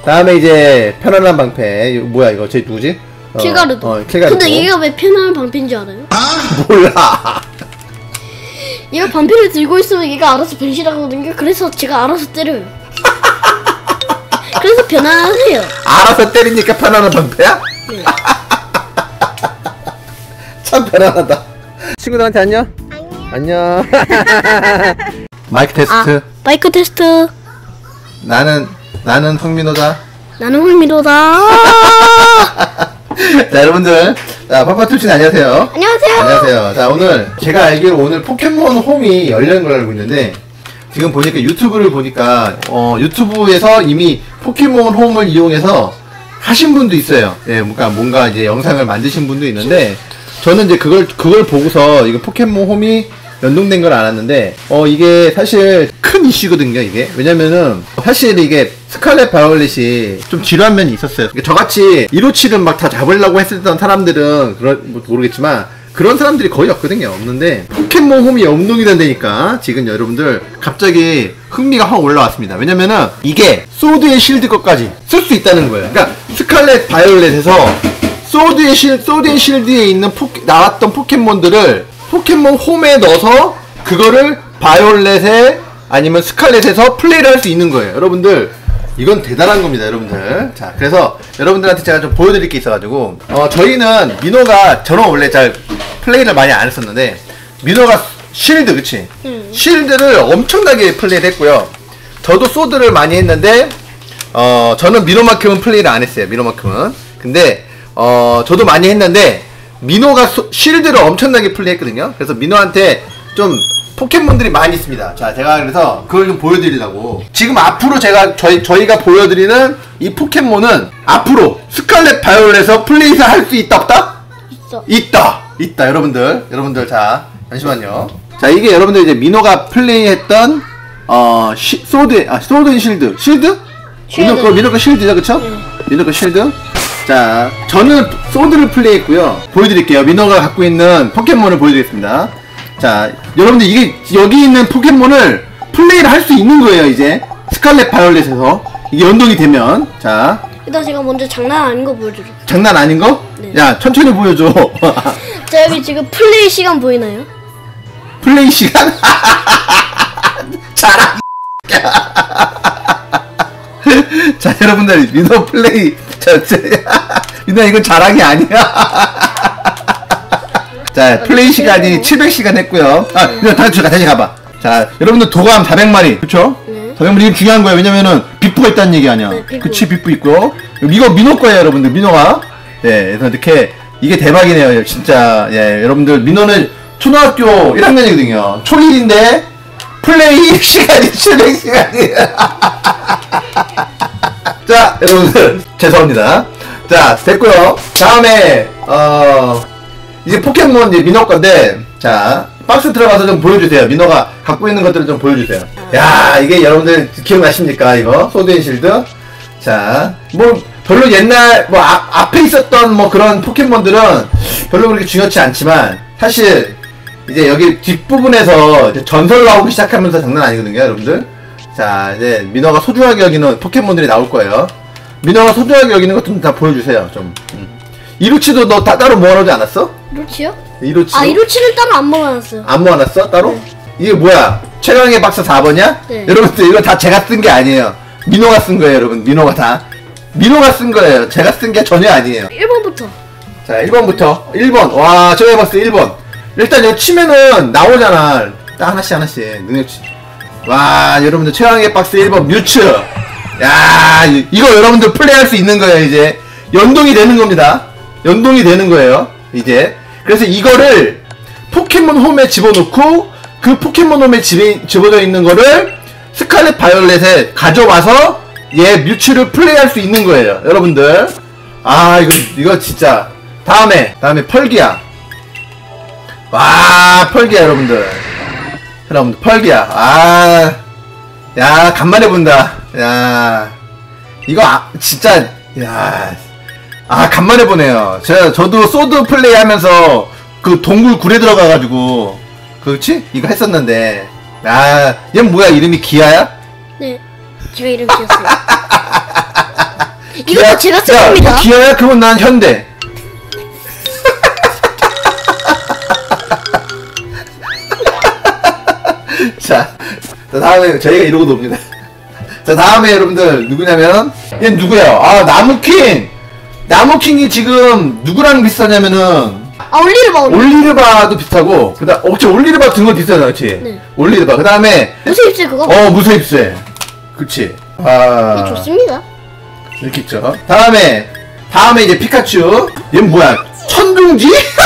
다음에 이제 편안한 방패. 뭐야 이거 쟤 누구지? 킬가루도. 킬가루도. 근데 얘가 왜 편안한 방패인 줄 알아요? 몰라. 얘가 방패를 들고 있으면 얘가 알아서 변신하거든요. 그래서 제가 알아서 때려요. 그래서 편안하세요. 알아서 때리니까 편안한 방패야? 네. 참 편안하다. 친구들한테 안녕? 안녕. 마이크 테스트. 마이크 테스트. 나는 흥민호다. 나는 흥미로다. 자, 여러분들. 자, 파파투신 안녕하세요. 안녕하세요. 안녕하세요. 자, 오늘 제가 알기로 오늘 포켓몬 홈이 열리는 걸 알고 있는데 지금 보니까 유튜브를 보니까 유튜브에서 이미 포켓몬 홈을 이용해서 하신 분도 있어요. 예, 뭔가 이제 영상을 만드신 분도 있는데 저는 이제 그걸 보고서 이거 포켓몬 홈이 연동된 걸 알았는데 이게 사실 큰 이슈거든요. 이게 왜냐면은 사실 이게 스칼렛 바이올렛이 좀 지루한 면이 있었어요. 저같이 157은 막 다 잡으려고 했었던 사람들은 모르겠지만 그런 사람들이 거의 없거든요. 없는데 포켓몬 홈이 연동이 된다니까 지금 여러분들 갑자기 흥미가 확 올라왔습니다. 왜냐면은 이게 소드 앤 실드 것까지 쓸 수 있다는 거예요. 그러니까 스칼렛 바이올렛에서 소드 앤 실드에 있는 나왔던 포켓몬들을 포켓몬 홈에 넣어서 그거를 바이올렛에 아니면 스칼렛에서 플레이를 할 수 있는 거예요. 여러분들 이건 대단한 겁니다. 여러분들. 자, 그래서 여러분들한테 제가 좀 보여드릴 게 있어가지고 저희는 민호가 저는 원래 잘 플레이를 많이 안 했었는데 민호가 실드 그치? 실드를 엄청나게 플레이를 했고요. 저도 소드를 많이 했는데 저는 민호만큼은 플레이를 안 했어요. 민호만큼은. 근데 저도 많이 했는데 민호가 실드를 엄청나게 플레이했거든요. 그래서 민호한테 좀 포켓몬들이 많이 있습니다. 자, 제가 그래서 그걸 좀 보여드리려고 지금 앞으로 저희가 보여드리는 이 포켓몬은 앞으로 스칼렛 바이올렛에서 플레이를 할 수 있다 없다? 있다 여러분들 자 잠시만요. 자, 이게 여러분들 이제 민호가 플레이했던 소드 앤 실드 민호 거 실드죠, 그쵸? 민호 거 실드. 자, 저는 소드를 플레이했고요. 보여드릴게요. 민호가 갖고 있는 포켓몬을 보여드리겠습니다. 자, 여러분들 이게 여기 있는 포켓몬을 플레이를 할 수 있는 거예요. 이제 스칼렛 바이올렛에서 이게 연동이 되면. 자, 일단 제가 먼저 장난 아닌 거 보여주죠. 장난 아닌 거? 네. 야, 천천히 보여줘. 자, 여기 지금 플레이 시간 보이나요? 플레이 시간? 자랑. 자, 여러분들 민호 플레이. 민호 이건 자랑이 아니야. 자, 플레이 시간이 700시간 했고요. 다시 가봐. 자, 여러분들 도감 400마리. 그쵸? 네. 400마리 이게 중요한 거야. 왜냐면은 비프가 있다는 얘기 아니야. 네, 비프. 그치, 비프 있고요. 이거 민호 거예요, 여러분들. 민호가. 예, 그래서 이렇게 이게 대박이네요. 진짜. 예, 여러분들 민호는 초등학교 1학년이거든요. 초1인데 플레이 시간이 700시간이에요. 자, 여러분들 죄송합니다. 자, 됐고요. 다음에 이제 포켓몬 이제 민호 건데, 자, 박스 들어가서 좀 보여주세요. 민호가 갖고 있는 것들을 좀 보여주세요. 야, 이게 여러분들 기억나십니까? 이거 소드 앤 실드. 자, 뭐 별로 옛날 뭐 앞에 있었던 뭐 그런 포켓몬들은 별로 그렇게 중요치 않지만 사실 이제 여기 뒷부분에서 이제 전설 나오기 시작하면서 장난 아니거든요, 여러분들. 자, 이제 민호가 소중하게 여기는 포켓몬들이 나올 거예요. 민호가 소중하게 여기는 것 좀 다 보여주세요. 좀. 이루치도 너 따로 모아놓지 않았어? 이루치요? 이루치. 이루치를 따로 안 모아놨어요. 안 모아놨어? 따로? 네. 이게 뭐야? 최강의 박사 4번이야? 네. 여러분들 이거 다 제가 쓴 게 아니에요. 민호가 쓴 거예요, 여러분. 민호가 쓴 거예요. 제가 쓴 게 전혀 아니에요. 1번부터. 자, 1번부터. 1번. 와, 저 해봤어, 1번. 일단 여기 치면은 나오잖아. 딱 하나씩 능력치. 와, 여러분들 최강의 박스 1번 뮤츠. 야, 이거 여러분들 플레이할 수 있는 거예요. 이제 연동이 되는 겁니다. 연동이 되는 거예요. 이제 그래서 이거를 포켓몬 홈에 집어넣고 그 포켓몬 홈에 집어져 있는 거를 스칼렛 바이올렛에 가져와서 얘 뮤츠를 플레이할 수 있는 거예요. 여러분들. 아, 이거 진짜. 다음에 펄기야. 와, 펄기야, 여러분들. 펄기야. 아, 야, 간만에 본다. 야, 이거 진짜, 야, 간만에 보네요. 저도 소드 플레이 하면서 그 동굴 굴에 들어가가지고 그렇지? 이거 했었는데. 얘 뭐야, 이름이 기아야? 네, 제가 이름 지었어요. 이거 다 제가 쓴 겁니다. 기아야? 그건 난 현대. 자, 다음에 저희가 이러고 놉니다. 자, 다음에 여러분들 누구냐면 얘 누구예요? 아, 나무킹이 지금 누구랑 비슷하냐면은 올리르바도 비슷하고 그다음 올리르바 등은 비슷하잖아, 그렇지? 네. 올리르바. 그다음에 무쇠입술 그거. 무쇠입술. 그렇지. 아, 좋습니다. 이렇게 있죠. 다음에 이제 피카츄. 얘는 뭐야? 천둥지?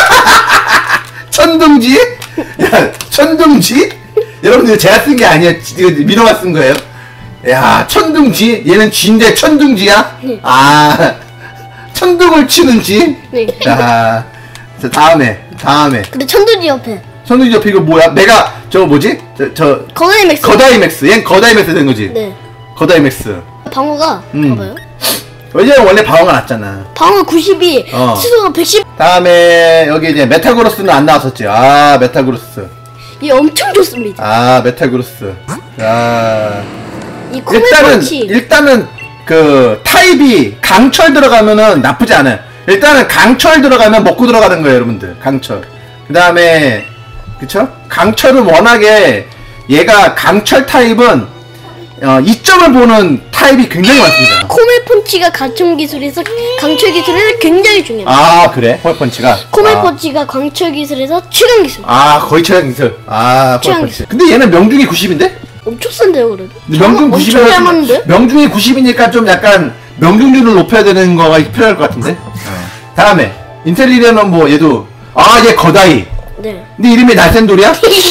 천둥지? 야, 천둥지? 여러분들 제가 쓴 게 아니야. 민호가 쓴 거예요. 야, 천둥지? 얘는 쥐인데 천둥지야? 네. 아, 천둥을 치는 쥐? 네. 자, 다음에. 근데 천둥지 옆에. 천둥지 옆에 이거 뭐야? 내가 저거 뭐지? 거다이맥스. 거다이맥스. 얘는 거다이맥스 된 거지? 네. 거다이맥스. 방어가 봐봐요. 왜냐면 원래 방어가 낮잖아. 방어 92, 시소가 110. 다음에 여기 이제 메타그로스는 안 나왔었지. 아, 메타그로스. 이 엄청 좋습니다. 아, 메타그로스. 자, 이 코메펀치. 일단은 그 타입이 강철 들어가면은 나쁘지 않아요. 일단은 강철 들어가면 먹고 들어가는 거예요, 여러분들. 강철. 그 다음에 그쵸? 강철은 워낙에 얘가 강철 타입은 이점을 보는 타입이 굉장히 많습니다. 코메펀치가 강철 기술에서 굉장히 중요합니다. 아, 그래? 코메펀치가? 코메펀치가 강철 기술에서 최강 기술. 아, 거의 최강 기술. 아, 최강 코메펀치. 근데 얘는 명중이 90인데? 엄청 센데요, 그래도. 명중 엄청 잘 맞는데? 명중이 90이니까 좀 약간 명중률을 높여야 되는 거가 필요할 것 같은데? 다음에 인텔리리언은 뭐 얘도 얘 거다이. 네. 근데 이름이 날쌘돌이야?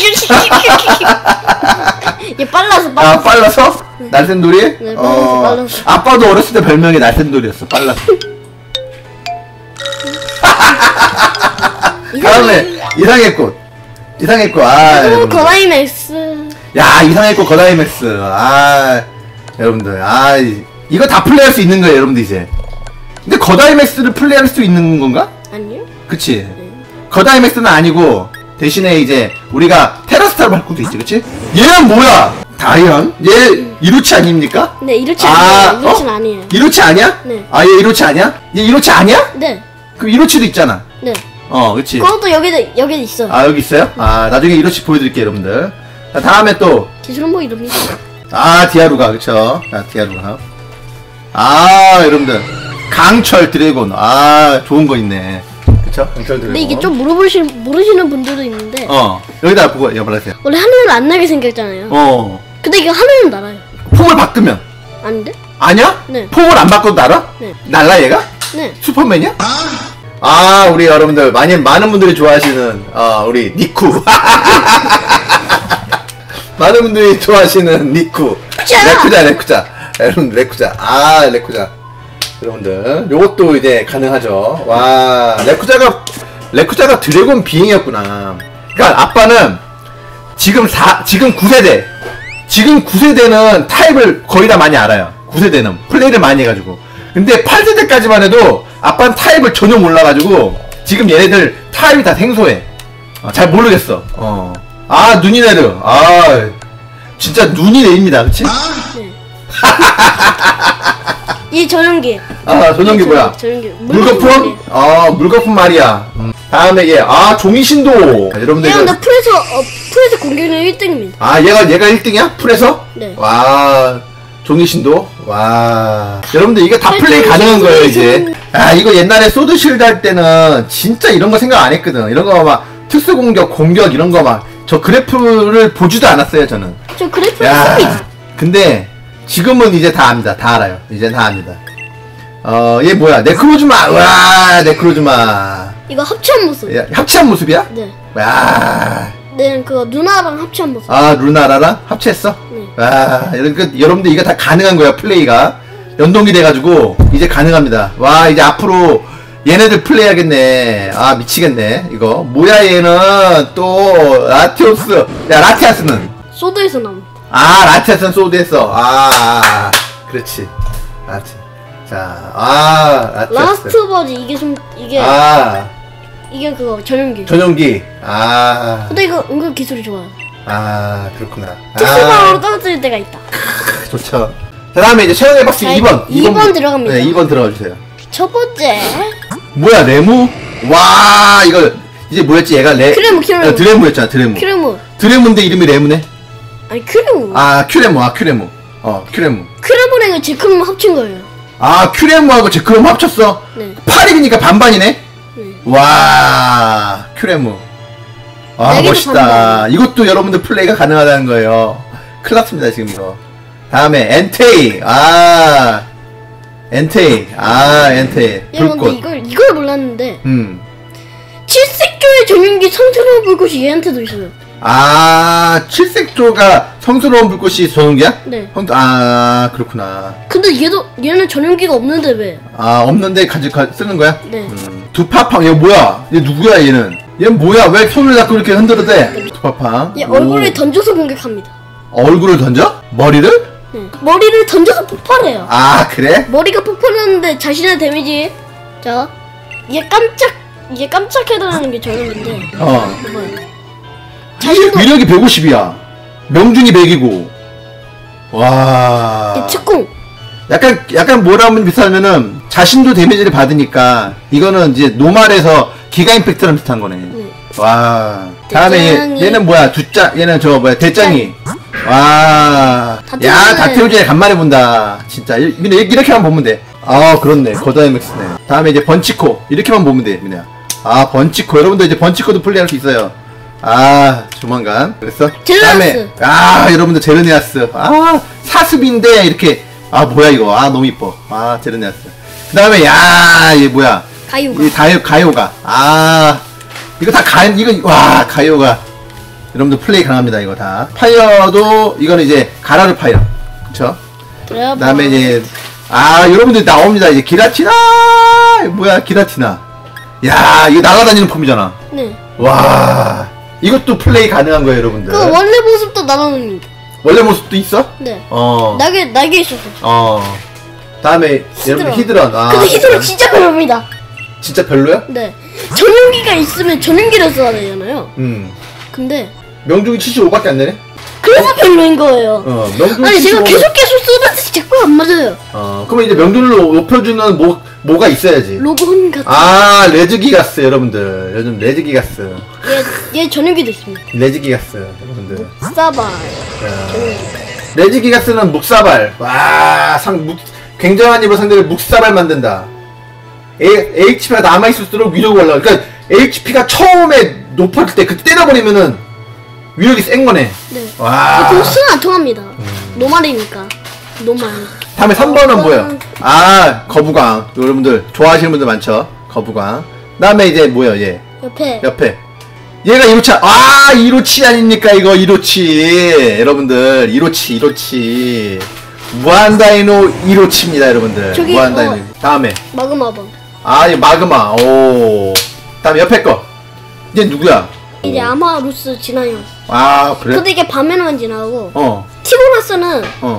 얘 빨라서. 아, 빨라서? 날쌘돌이? 네, 빨라서. 아빠도 어렸을 때 별명이 날쌘돌이었어. 빨라서. 다음에 이상의 꽃. 여러분들. 거다이맥스. 야, 이상의 꽃 거다이맥스. 여러분들. 이거 다 플레이할 수 있는 거예요, 여러분들 이제. 근데 거다이맥스를 플레이할 수 있는 건가? 아니요. 그치? 거다이맥스는 아니고 대신에 이제 우리가 테라스타를 할 것도 있지, 그치? 얘는 뭐야? 다이언? 얘 이로치 아닙니까? 네, 이로치 아니에요. 이로치는 아니에요. 이로치 아니야? 네. 얘 이로치 아니야? 얘 이로치 아니야? 네. 그럼 이로치도 있잖아. 네. 그치? 그것도 여기도 있어. 여기 있어요? 나중에 이로치 보여드릴게요, 여러분들. 자, 다음에 또 기술은 뭐 이럽니다. 디아루가, 그쵸? 디아루가. 여러분들. 강철 드래곤. 좋은 거 있네. 그쵸? 강철 드래곤. 근데 이게 좀 모르시는 분들도 있는데. 여기다 보고 말하세요. 원래 하늘은 안 나게 생겼잖아요. 근데 이거 하늘은 날아요. 폼을 바꾸면. 아닌데? 아니야? 네. 폼을 안 바꿔도 날아? 네. 날라 얘가? 네. 슈퍼맨이야? 우리 여러분들 많은 분들이 좋아하시는 우리 니쿠. 많은 분들이 좋아하시는 니쿠. 레쿠자. 여러분들 레쿠자. 레쿠자. 여러분들 요것도 이제 가능하죠. 와, 레쿠자가 드래곤 비행이었구나. 그러니까 아빠는 지금 9세대는 타입을 거의 다 많이 알아요. 9세대는 플레이를 많이 해가지고. 근데 8세대까지만 해도 아빠는 타입을 전혀 몰라가지고 지금 얘네들 타입이 다 생소해. 잘 모르겠어. 눈이네르. 진짜 눈이 내립니다, 그치? 네. 이 전용기. 전용기 뭐야? 전용기. 물거품? 물거품 말이야. 다음에 얘, 종이신도. 여러분들. 얘가 나 풀에서 공격력 1등입니다. 얘가 1등이야? 풀에서? 네. 와, 종이신도. 와. 여러분들 이거 다 플레이 가능한 거예요, 이제. 이거 옛날에 소드실드 할 때는 진짜 이런 거 생각 안 했거든. 이런 거 막, 특수 공격 이런 거 막, 저 그래프를 보지도 않았어요, 저는. 저 그래프를 씁니다. 근데, 지금은 이제 다 압니다. 다 알아요. 이제 다 압니다. 얘 뭐야? 네크로즈마! 와, 네크로즈마. 이거 합체한 모습. 합체한 모습이야? 네. 와. 네, 그거 누나랑 합체한 모습. 루나라랑 합체했어? 네. 와, 여러분들 이거 다 가능한 거야, 플레이가. 연동이 돼가지고, 이제 가능합니다. 와, 이제 앞으로 얘네들 플레이 하겠네. 미치겠네, 이거. 뭐야, 얘는 또, 라티오스. 야, 라티아스는? 소드에서 나온. 라티아스는 소드했어. 그렇지. 라티. 자, 라티아스. 라스트 버지, 이게 그거, 전용기. 전용기. 근데 이거 은근 기술이 좋아요. 그렇구나. 특수방으로 떨어뜨릴 때가 있다. 좋죠. 자, 다음에 이제 최영의 박스 자, 2번. 2번 들어갑니다. 네, 2번 들어가 주세요. 첫 번째 뭐야, 레무? 와, 이거 이제 뭐였지? 얘가 크레무. 드레무였잖아, 드레무. 크레무. 드레무인데 이름이 레무네? 아니 크레무. 아, 큐레무. 아, 큐레무. 큐레무. 크레무랑 제크랑 합친 거예요. 아, 큐레무하고 제크레무 합쳤어? 네. 8입이니까 반반이네? 네. 와, 큐레무. 아, 네 개도 멋있다. 반반. 이것도 여러분들 플레이가 가능하다는 거예요. 큰일 났습니다, 지금 이거. 다음에, 엔테이. 아, 엔테이. 아, 엔테이. 예, 근데 불꽃. 이걸 몰랐는데 음. 칠색조의 전용기 성스러운 불꽃이 얘한테도 있어요. 아, 칠색조가 성스러운 불꽃이 전용기야? 네. 아, 그렇구나. 근데 얘는 전용기가 없는데 왜? 아, 없는데 쓰는 거야? 네. 두파팡. 얘 뭐야? 얘 누구야, 얘는? 얘 뭐야? 왜 손을 잡고 이렇게 흔들어대? 두파팡. 얘 오. 얼굴에 던져서 공격합니다. 얼굴을 던져? 머리를? 네. 머리를 던져서 폭발해요. 아, 그래? 머리가 폭발하는데 자신의 데미지. 자, 이게 깜짝해달라는 게 전용인데. 뭐야? 자신도 위력이 150이야. 명중이 100이고. 와. 얘 특공. 약간 뭐라 하면 비슷하면은 자신도 데미지를 받으니까 이거는 이제 노말에서 기가 임팩트랑 비슷한 거네. 와. 다음에 대짱이. 얘는 뭐야? 얘는 저 뭐야? 대짱이. 와. 다태우는- 야, 다태우제 간만에 본다. 진짜. 이렇게만 보면 돼. 아, 그렇네. 거다이맥스네. 다음에 이제 번치코. 이렇게만 보면 돼, 그냥. 아, 번치코. 여러분들 이제 번치코도 플레이할 수 있어요. 아, 조만간. 그랬어? 제르네아스. 아, 여러분들 제르네아스. 아, 사습인데 이렇게. 아, 뭐야 이거. 아, 너무 이뻐. 아, 제르네아스. 그 다음에 야, 얘 뭐야? 가요가. 이 가요가. 아, 이거 다 이거 와, 가요가. 여러분들 플레이 가능합니다. 이거 다. 파이어도 이거는 이제 가라르 파이어. 그쵸? 그 다음에 이제 여러분들 나옵니다. 이제 기라티나. 뭐야, 기라티나. 야, 이거 날아다니는 폼이잖아. 네. 와, 이것도 플레이 가능한 거예요, 여러분들. 그 원래 모습도 날아다닙니다. 원래 모습도 있어? 네. 어. 날개 있었어. 다음에 여러분 히드런. 아, 근데 히드런 진짜 별로입니다. 진짜 별로야? 네. 전용기가 있으면 전용기를 써야 되잖아요. 근데 명중이 75밖에 안 되네. 그래서 별로인 거예요. 명중. 아니 제가 계속 쓰는데 자꾸 안 맞아요. 그러면 이제 명중을 높여주는 뭐가 있어야지. 로봇 같은. 아, 레즈기가스 여러분들. 요즘 레즈기가스. 얘 전용기도 있습니다. 레즈기가스 여러분들. 사바. 레즈기가스는 묵사발. 와, 굉장한 힘으로 상대를 묵사발 만든다. HP가 남아있을수록 위력이 올라가. 그러니까 HP가 처음에 높을 때 그때 때려버리면은 위력이 센 거네. 네. 와. 공수는 안 통합니다. 노말이니까. 노말. 다음에 3번은 뭐예요? 아, 거부광. 여러분들 좋아하시는 분들 많죠? 거부광. 다음에 이제 뭐예요, 얘? 옆에. 얘가 이로치. 아, 이로치 아닙니까, 이거, 이로치. 여러분들, 이로치. 무한다이노 이로치입니다, 여러분들. 저기, 무한다이노. 다음에. 마그마번. 아, 이 마그마. 오. 다음에 옆에 거. 얘 누구야? 이제 아마루스 진화형. 아, 그래? 근데 이게 밤에만 지나고 티모나스는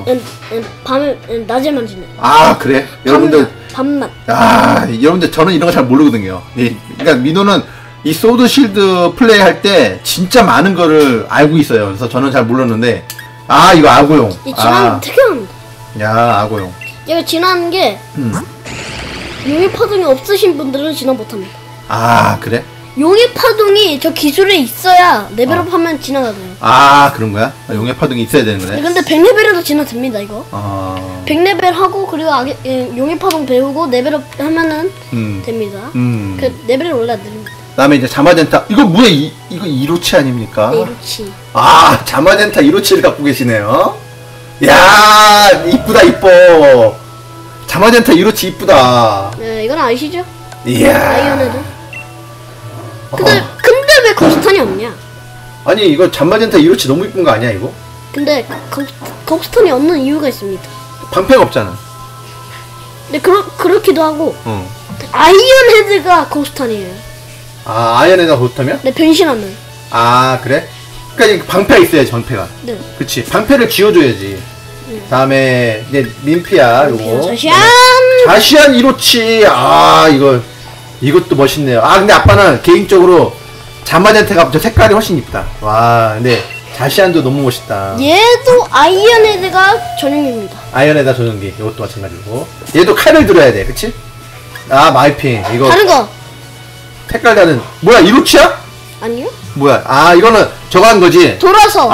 낮에만 지나요. 아, 그래? 여러분들. 밤낮. 아, 여러분들 저는 이런 거 잘 모르거든요. 그러니까 민호는 이 소드 실드 플레이 할 때 진짜 많은 거를 알고 있어요. 그래서 저는 잘 몰랐는데, 아, 이거 아고용. 이 진화는 특이합니다. 야, 아고용. 얘가 진화하는 게 용의 파동이 없으신 분들은 진화 못합니다. 아, 그래? 용의 파동이 저 기술에 있어야 레벨업 하면 진화가 돼요. 아, 그런 거야? 용의 파동이 있어야 되는 거네? 근데 100레벨에도 진화 됩니다, 이거. 100레벨 하고, 그리고 용의 파동 배우고 레벨업 하면은 됩니다. 그 레벨을 올려야 됩니다. 그 다음에 이제 자마젠타. 이거 뭐야? 이거 이로치 아닙니까? 네, 이로치. 아, 자마젠타 이로치를 갖고 계시네요. 야, 이쁘다, 이뻐. 자마젠타 이로치 이쁘다. 네, 이건 아시죠? 이야. 라이언에도. 근데 왜 거스탄이 없냐? 아니, 이거 자마젠타 이로치 너무 이쁜 거 아니야, 이거? 근데 거스탄이 없는 이유가 있습니다. 방패가 없잖아. 근데 그렇기도 하고 아이언 헤드가 거스탄이에요. 아, 아이언에다 고스타면? 네, 변신하면. 아, 그래? 그러니까 방패가 있어야지, 방패가. 네. 그치, 방패를 쥐어줘야지. 다음에 이제 민피야, 요거. 자시안 이로치. 아, 이것도 멋있네요. 아, 근데 아빠는 개인적으로 자마젠테가 저 색깔이 훨씬 이쁘다. 와, 근데 자시안도 너무 멋있다. 얘도 아이언헤드가 전용입니다. 아이언헤드 전용기. 이것도 마찬가지고. 얘도 칼을 들어야 돼, 그치? 아, 마이핑. 이거. 다른 거. 색깔 다른. 뭐야, 이로치야? 아니요? 뭐야? 아, 이거는 저거 한 거지? 돌아서.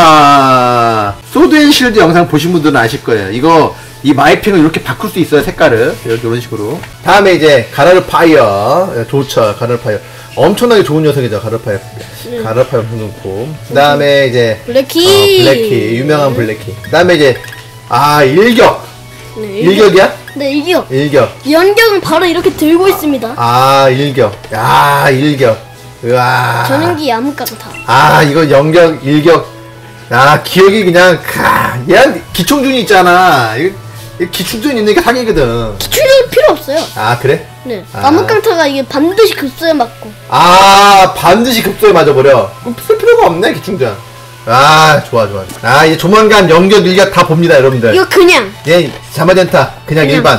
소드 앤 실드 영상 보신 분들은 아실 거예요. 이거, 이 마이핑을 이렇게 바꿀 수 있어요, 색깔을. 이런 식으로. 다음에 이제, 가라르 파이어. 좋죠, 가라르 파이어. 엄청나게 좋은 녀석이죠, 가라르 파이어. 가라르 파이어 넣고. 그 다음에 이제, 블랙키. 블랙키. 유명한 블랙키. 그 다음에 이제, 일격. 네, 일격이야? 네, 일격. 일격. 연격은 바로 이렇게 들고 있습니다. 일격. 야, 일격. 으아. 전용기 야무까다. 이거 연격, 일격. 기억이 그냥, 얘한 기총준이 있잖아. 이거 기충전 있는 게 사기거든. 기출이 필요 없어요. 그래? 네. 나무깡타가 이게 반드시 급소에 맞고. 반드시 급소에 맞아버려. 쓸 필요가 없네, 기충전. 좋아. 이제 조만간 연격, 일격 다 봅니다, 여러분들. 이거 그냥. 예, 자마젠타. 그냥 일반.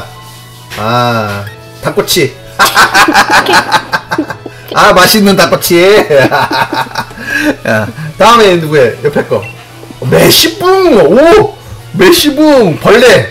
닭꼬치. 맛있는 닭꼬치. 다음에 누구야? 옆에 거. 메시붕! 메시붕! 벌레!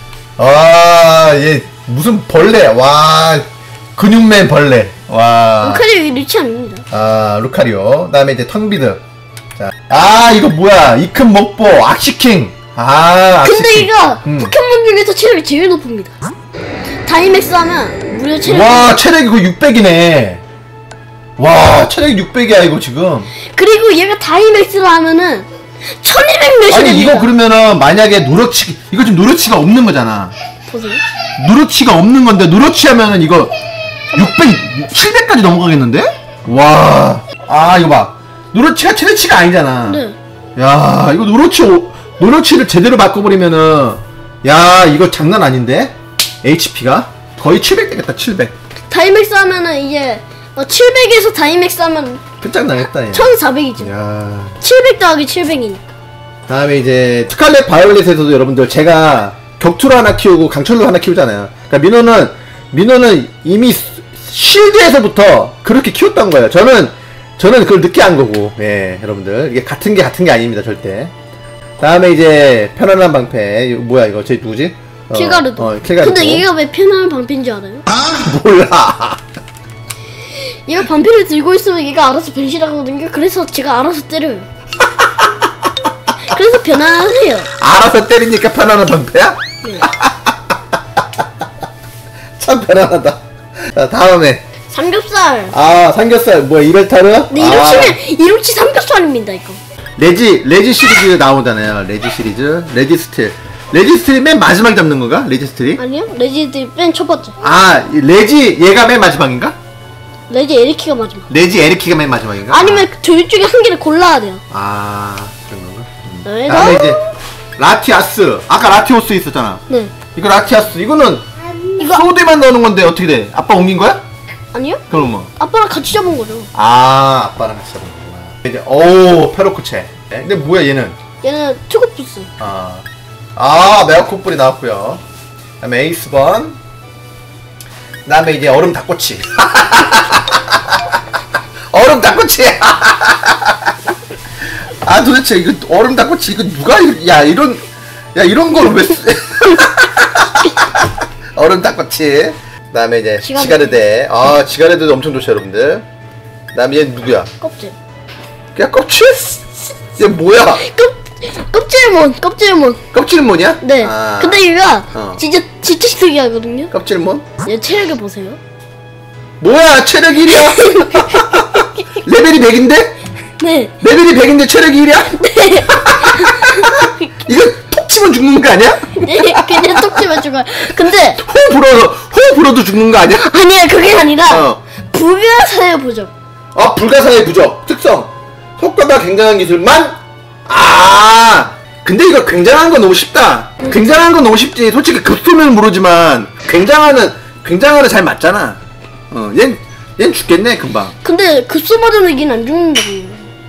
얘, 무슨 벌레. 근육맨 벌레. 루카리오 리치 아닙니다. 루카리오. 그 다음에 이제 텅비드. 자, 이거 뭐야. 이큰 먹보. 악시킹. 악시킹. 근데 이거 포켓몬 중에서 체력이 제일 높습니다. 다이맥스 하면 무려 체력. 체력 이거 600이네. 체력이 600이야, 이거 지금. 그리고 얘가 다이맥스로 하면은 1200 몇이 됩니다. 이거 그러면은 만약에 누러치, 이거 지금 누러치가 없는 거잖아. 보세요. 누러치가 없는 건데, 누러치 하면은 이거 600, 700까지 넘어가겠는데? 이거 봐. 누러치가 최대치가 아니잖아. 네. 이거 누러치를 제대로 바꿔버리면은, 이거 장난 아닌데? HP가? 거의 700 되겠다, 700. 다이맥스 하면은 이제 700에서 다이맥스 하면 끝장나겠다, 얘. 1400이죠. 700 더하기 700이니까. 다음에 이제 스칼렛 바이올렛에서도 여러분들 제가 격투를 하나 키우고 강철로 하나 키우잖아요. 그러니까 민호는 이미 실드에서부터 그렇게 키웠던 거예요. 저는 그걸 늦게 한 거고. 여러분들 이게 같은 게 아닙니다, 절대. 다음에 이제 편안한 방패. 이거 뭐야, 이거 쟤 누구지? 킬가르도. 킬가르도. 근데 얘가 왜 편안한 방패인 줄 알아요? 몰라. 얘가 방패를 들고 있으면 얘가 알아서 변신하거든요. 그래서 제가 알아서 때려요. 그래서 편안해요. 알아서 때리니까 편안한 방패야? 네. 참 편안하다. 자, 다음에 삼겹살. 삼겹살 뭐야, 이벨타르? 네, 이로치 삼겹살입니다, 이거. 레지 시리즈 나오잖아요. 레지 시리즈. 레지스틸 맨 마지막 잡는 건가? 레지스틸이? 아니요, 레지드 맨 첫 번째. 레지 얘가 맨 마지막인가? 레지 에리키가 마지막. 레지 에리키가 맨 마지막인가? 아니면 둘 중에 한 개를 골라야 돼요. 그런 건가? 네, 다음에 이제 라티아스. 아까 라티오스 있었잖아. 네. 이거 라티아스. 이거는 소드만 넣는 건데 어떻게 돼? 아빠 옮긴 거야? 아니요? 그럼 뭐? 아빠랑 같이 잡은 거죠. 아빠랑 같이 잡은 거구나. 이제 페로코체. 근데 뭐야, 얘는? 얘는 투고프스. 메가코뿔이 나왔고요. 그다음에 에이스번. 그다음에 이제 얼음 닭꼬치. 얼음 닭꼬치. 도대체 이거 얼음 닭꼬치 이거 누가 이런 걸 왜 얼음 닭꼬치. 그다음에 이제 지가르데. 지가르데도 엄청 좋죠, 여러분들. 그다음에 얘 누구야? 껍질. 그냥 껍질? 얘 뭐야? 껍질몬. 껍질몬이야? 네. 근데 얘가 진짜 특이하거든요. 껍질몬? 얘 체력을 보세요. 뭐야, 체력 1이야? 레벨이 100인데? 네. 레벨이 100인데 체력 1이야? 네. 이거 톡 치면 죽는 거 아니야? 네, 그냥 톡 치면 죽어요. 근데 호흡 불어도 죽는 거 아니야? 아니야, 그게 아니라 불가사의 부적. 불가사의 부적 특성. 효과가 굉장한 기술만. 근데 이거 굉장한 건 너무 쉽다. 굉장한 건 너무 쉽지. 솔직히 급소면 모르지만 굉장한은 잘 맞잖아. 얜 죽겠네, 금방. 근데 급소 맞으면 이긴 안 죽는다고요.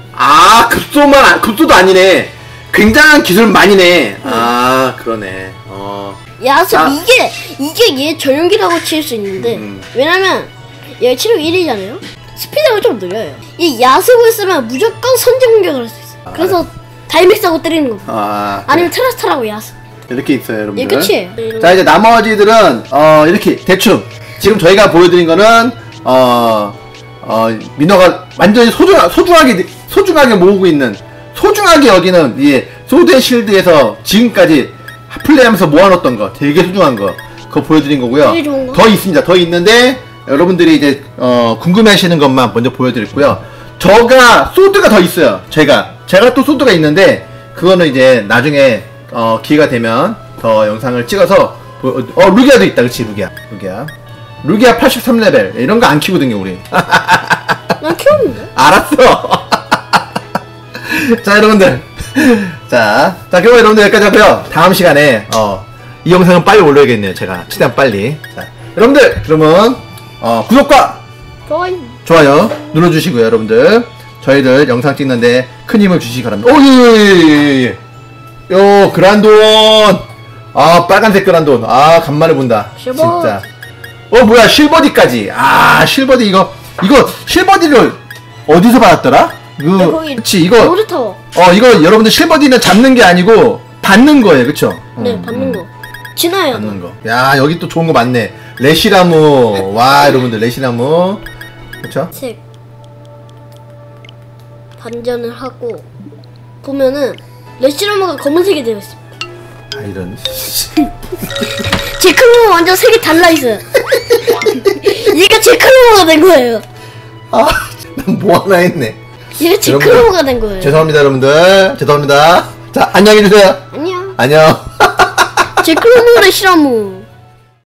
급소도 아니네. 굉장한 기술만이네. 그러네. 야수 이게 얘 전용기라고 칠 수 있는데 왜냐면 얘가 체력 1이잖아요. 스피드가 좀 느려요. 이 야수를 쓰면 무조건 선제 공격을 할 수 있어요. 그래서 다이맥스하고 때리는 거. 아니면 트라스타라고 야스. 이렇게 있어요, 여러분들. 예, 그치? 자, 이제 나머지들은 이렇게 대충 지금 저희가 보여드린 거는 민호가 완전히 소중하게 모으고 있는, 소중하게 여기는 이 소드 앤 실드에서 지금까지 플레이하면서 모아놓던 거, 되게 소중한 거, 그거 보여드린 거고요. 되게 좋은 거? 더 있습니다. 더 있는데 여러분들이 이제 궁금해하시는 것만 먼저 보여드렸고요. 소드가 더 있어요. 제가 또 소드가 있는데 그거는 이제 나중에 기회가 되면 더 영상을 찍어서 루기아도 있다. 그치, 루기아 83레벨 이런 거 안 키우거든요 우리. 난 키웠는데. 알았어. 자, 여러분들, 자 그럼 여러분들 여기까지 하고요. 다음 시간에 이 영상은 빨리 올려야겠네요. 제가 최대한 빨리. 자, 여러분들 그러면 구독과 좋아요 눌러주시고요. 여러분들 저희들 영상 찍는데 큰 힘을 주시기 바랍니다. 오예예예예. 요 그란돈, 빨간색 그란돈, 간만에 본다. 실버. 진짜. 뭐야, 실버디까지. 실버디 이거 실버디를 어디서 받았더라? 그치, 이거 로드타워. 이거 여러분들 실버디는 잡는 게 아니고 받는 거예요, 그쵸? 네, 받는 거. 지나야 받는 거. 야, 여기 또 좋은 거 많네. 레시라무. 와, 여러분들 레시라무. 그쵸? 색 반전을 하고 보면은 레시라무가 검은색이 되어 있습니다. 이런. 제 클로버 완전 색이 달라 있어요. 얘가 제 클로버가 된 거예요. 난 뭐 하나 했네. 얘가 제 클로버가 된 거예요. 죄송합니다, 여러분들. 죄송합니다. 자, 안녕히 계세요. 안녕. 안녕. 제 클로버 레시라무.